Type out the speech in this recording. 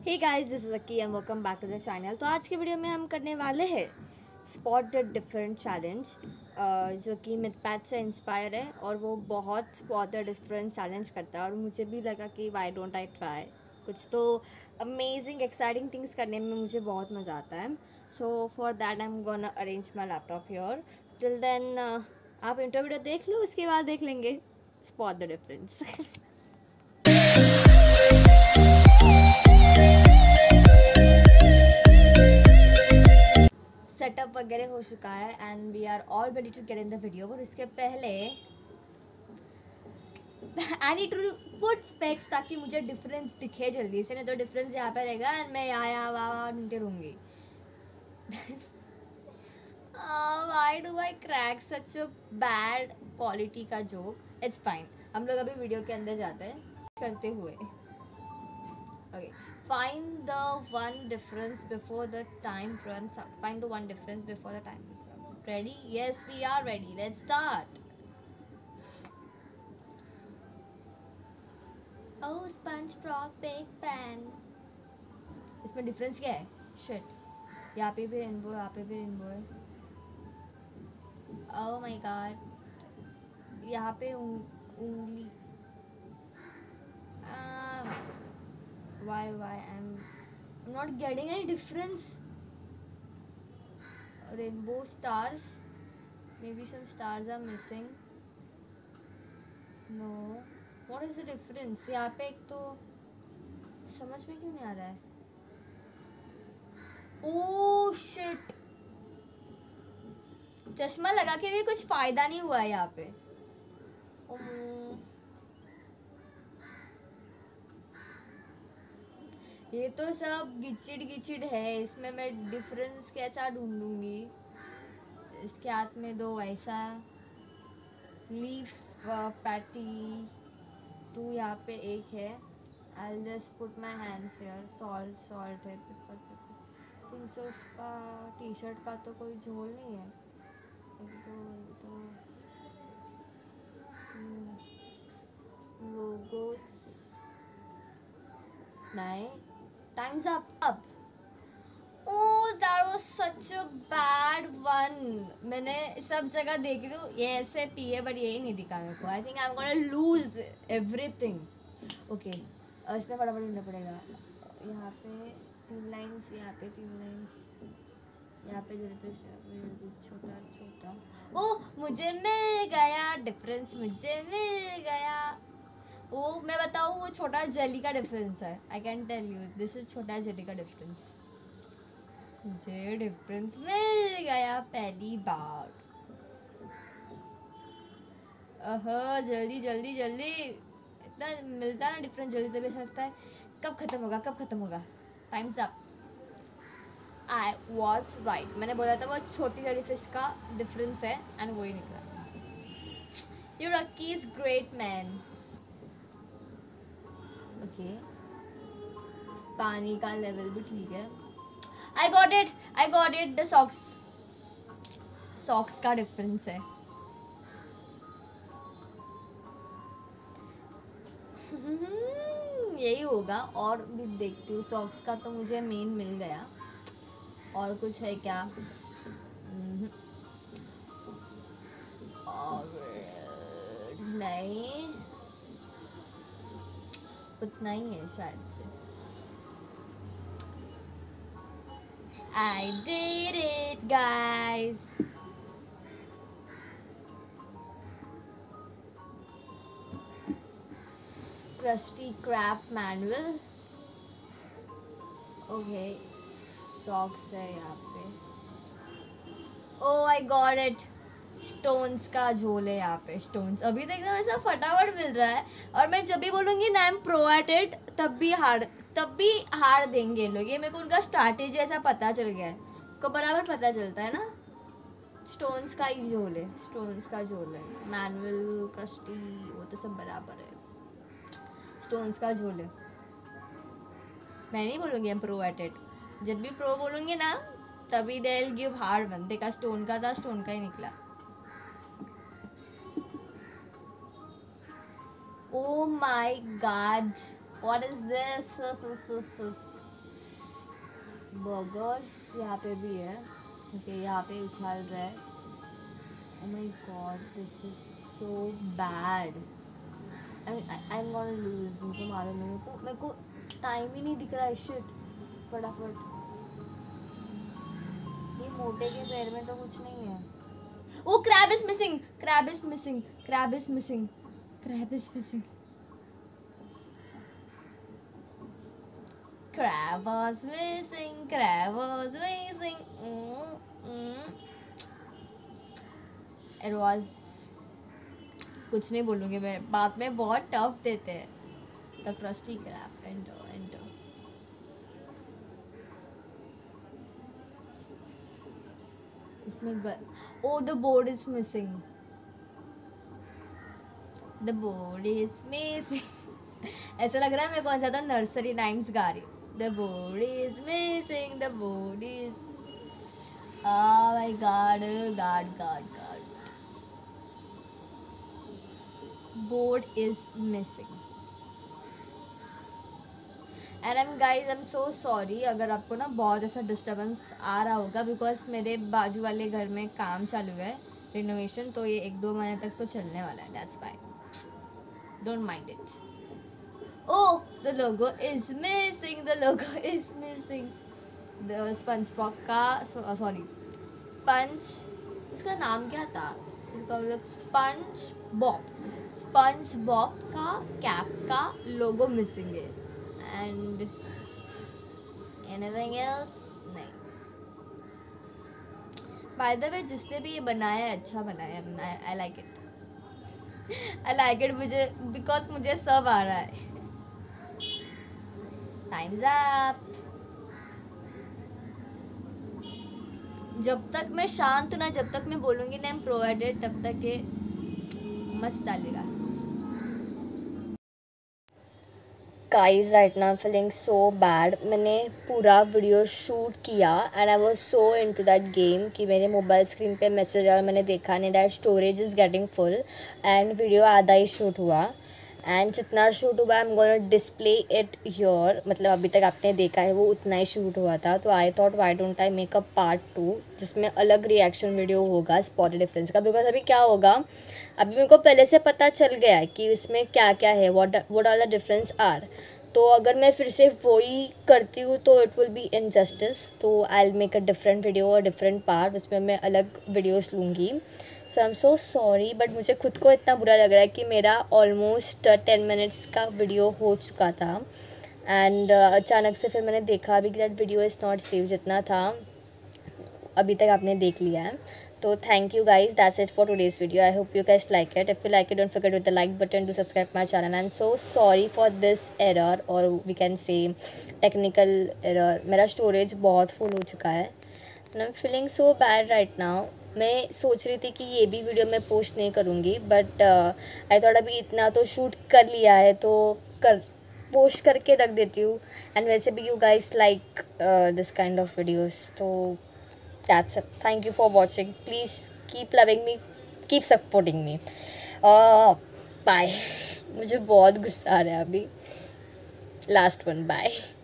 Hey guys, this is Akki and welcome back to the channel. तो आज के video में हम करने वाले हैं स्पॉट द डिफरेंट चैलेंज, जो कि मिथपैथ से इंस्पायर है और वो बहुत स्पॉट द डिफरेंट चैलेंज करता है। और मुझे भी लगा कि वाई डोंट आई ट्राई, कुछ तो अमेजिंग एक्साइटिंग थिंग्स करने में मुझे बहुत मज़ा आता है। So for that I am gonna arrange my laptop here. Till then आप इंटरव्यू देख लो, उसके बाद देख लेंगे स्पॉट द डिफरेंस। सेटअप वगैरह हो चुका है and we are all ready to get in the video. और इसके पहले I need to put specs ताकि मुझे डिफरेंस दिखे जल्दी से, नहीं तो डिफरेंस यहाँ पे रहेगा एंड मैं यहाँ वहाँ नीचे रहूँगी। Why do I crack such a bad quality का जोक? इट्स फाइन, हम लोग अभी वीडियो के अंदर जाते हैं करते हुए। Okay, find the one difference before the time runs out. Find the one difference before the time runs out. Ready? Yes, we are ready. Let's start. Oh, SpongeBob Big Pan. इसमें difference क्या है? Shit. यहाँ पे भी rainbow, यहाँ पे भी rainbow है। Oh my god. यहाँ पे उंगली। Why I'm not getting any difference. Rainbow stars, maybe some stars are missing. No, what is the difference? यहाँ पे एक तो समझ में क्यों नहीं आ रहा है? Oh shit, चश्मा लगा के भी कुछ फायदा नहीं हुआ है यहाँ पे। ये तो सब गिचिड़ गिचिड़ है, इसमें मैं डिफरेंस कैसा ढूंढूंगी? इसके हाथ में दो ऐसा लीफ पैटी, टू यहाँ पे एक है। I'll just put my hands here. Salt है, पेपर। तो उसका टी शर्ट का तो कोई झोल नहीं है। एक दो लोगोस नहीं। Time's up. Oh, that was such a bad one. मैंने सब जगह देख रही हूँ, ये ऐसे पिए बट यही नहीं दिखा मेरे को। I think I'm gonna lose everything. Okay, इसमें फटाफट ढूंढना पड़ेगा। यहाँ पे 3 लाइन्स, यहाँ पे 3 लाइन्स, यहाँ पे जल्दी छोटा छोटा। ओह, मुझे मिल गया डिफरेंस, मुझे मिल गया। वो मैं बताऊँ, वो छोटा जेली का डिफरेंस है। I can tell you this is छोटा जेली का डिफरेंस। मुझे डिफरेंस मिल गया पहली बार। जल्दी जल्दी जल्दी, इतना मिलता ना डिफरेंस जल्दी, तभी ऐसा लगता है कब खत्म होगा, कब खत्म होगा। Time's up. I was right, मैंने बोला था वो छोटी जेली फिश का डिफरेंस है एंड वही निकला। योर रकी इज ग्रेट मैन। ओके, पानी का लेवल भी ठीक है। I got it the socks का डिफरेंस है। यही होगा, और भी देखती हूँ। सॉक्स का तो मुझे मेन मिल गया, और कुछ है क्या? और नहीं, उतना ही है शायद से। I did it, guys. Krusty Krab manual. Okay, socks है यहाँ पे। Oh, I got it. Stones का झोल है यहाँ पे। स्टोन्स अभी तो एकदम ऐसा फटाफट मिल रहा है, और मैं जब भी बोलूँगी ना I am pro at it, तब भी हार देंगे लोग। ये मेरे को उनका स्ट्रैटेजी ऐसा पता चल गया है, को बराबर पता चलता है ना। स्टोन्स का ही झोल है, स्टोन्स का झोल है। मैनुअल, क्रस्टी, वो तो सब बराबर है। स्टोन्स का झोल है। मैं नहीं बोलूँगी I am pro at it. जब भी प्रो बोलूँगी ना, तभी they will give hard one. देखा, स्टोन का था, स्टोन का ही निकला। Oh my god, what is this? Burgers यहाँ पे भी है, क्योंकि यहाँ पे उछाल रहा है। Oh my god, this is so bad. I'm gonna lose. मुझे मालूम है, मेरे को टाइम ही नहीं दिख रहा है। शिट, फटाफट। ये मोटे के पैर में तो कुछ नहीं है। Oh, crab is missing. Crab is missing. Crab is missing. Crab is missing. Crab was missing. Crab was missing. It was. कुछ नहीं बोलूँगी मैं, बाद में बहुत टफ देते हैं। The crusty crab. Enter, enter. इसमें Oh, the board is missing. The board is missing. ऐसा लग रहा है मैं कौन सा था नर्सरी राइम्स गा रही हूँ। The board is missing. The board is. Oh my God, God, God, God. Board is missing. And I'm so sorry अगर आपको ना बहुत ऐसा डिस्टर्बेंस आ रहा होगा, बिकॉज मेरे बाजू वाले घर में काम चालू है, रिनोवेशन, तो ये 1-2 महीने तक तो चलने वाला है। That's why, don't mind it. Oh, the logo is missing, the logo is missing. The SpongeBob का, सॉरी स्पंज, इसका नाम क्या था, इसका मतलब स्पंज बॉब का कैप का लोगो मिसिंग है। एंड एनीथिंग एल्स नहीं। बाय द वे, जिसने भी ये बनाया है अच्छा बनाया है। आई लाइक इट मुझे, बिकॉज मुझे सब आ रहा है। Time's up. जब तक मैं शांत ना, जब तक मैं बोलूँगी ना आई एम प्रोवाइडेड, तब तक ये मस्त चलेगा। Guys, right now I'm feeling so bad. मैंने पूरा वीडियो शूट किया and I was so into that game कि मेरे मोबाइल स्क्रीन पे मैसेज आया, मैंने देखा नहीं, that storage is getting full and video आधा ही शूट हुआ। एंड जितना शूट हुआ I am gonna display it here, मतलब अभी तक आपने देखा है वो उतना ही शूट हुआ था। तो I thought why don't I make a part 2 जिसमें अलग रिएक्शन वीडियो होगा स्पॉटेड डिफरेंस का। बिकॉज अभी क्या होगा, अभी मेरे को पहले से पता चल गया है कि इसमें क्या क्या है, what are the difference are. तो अगर मैं फिर से वही करती हूँ तो इट विल बी इनजस्टिस। तो I will make a different video और डिफरेंट पार्ट, उसमें मैं अलग वीडियोस लूँगी। So I am so sorry, but मुझे खुद को इतना बुरा लग रहा है कि मेरा ऑलमोस्ट 10 मिनट्स का वीडियो हो चुका था एंड अचानक से फिर मैंने देखा अभी कि that video is not save, जितना था अभी तक आपने देख लिया है। तो thank you guys, that's it for today's video. I hope you guys like it. If you like it, don't forget to hit the like button, to subscribe my channel. I'm so sorry for this error, or we can say technical error. मेरा storage बहुत full हो चुका है and I'm feeling so bad right now. मैं सोच रही थी कि ये भी वीडियो मैं पोस्ट नहीं करूँगी, बट आई थॉट अभी इतना तो शूट कर लिया है तो पोस्ट करके रख देती हूँ। एंड वैसे भी you guys like this kind of videos, तो that's it. Thank you for watching. Please keep loving me, keep supporting me. Bye. मुझे बहुत गुस्सा आ रहा है अभी। Last one. Bye.